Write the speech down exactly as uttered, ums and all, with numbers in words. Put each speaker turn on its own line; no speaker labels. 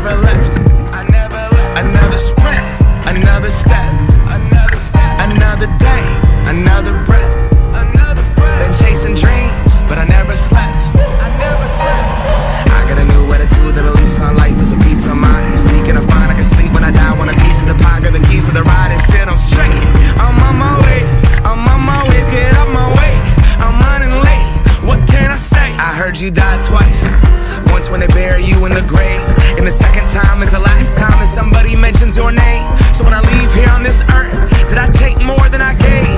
never left. I never left. Another sprint, another step, another step, another day, another breath, another breath. Been chasing dreams, but I never slept. I never slept. I got a new attitude that a lease on life is a piece of mind. Seeking to find I can sleep when I die. Want a piece of the pie, got the keys to the ride and shit. I'm straight. I'm on my way. I'm on my way. Get up my way. I'm running late. What can I say? I heard you died twice. Once when they bury you in the grave, and the second time is the last time that somebody mentions your name. So when I leave here on this earth, did I take more than I gave?